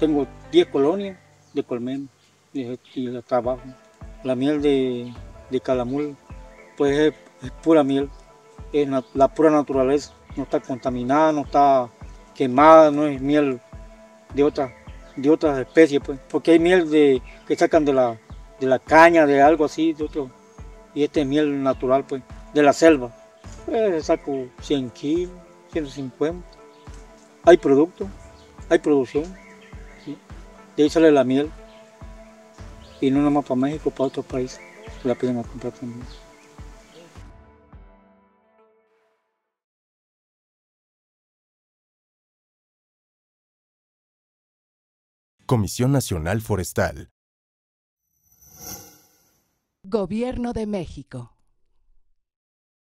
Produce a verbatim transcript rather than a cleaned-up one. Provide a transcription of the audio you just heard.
tengo diez colonias de colmena y, y hasta abajo. La miel de, de calamul, pues es, es pura miel, es na, la pura naturaleza, no está contaminada, no está quemada, no es miel de otras de otras especies, pues, porque hay miel de, que sacan de la, de la caña, de algo así, de otro, y este es miel natural, pues, de la selva. Pues saco cien kilos, ciento cincuenta. Hay producto, hay producción, ¿sí? De ahí sale la miel, y no nada más para México, para otros países, la piden a comprar también. Comisión Nacional Forestal. Gobierno de México.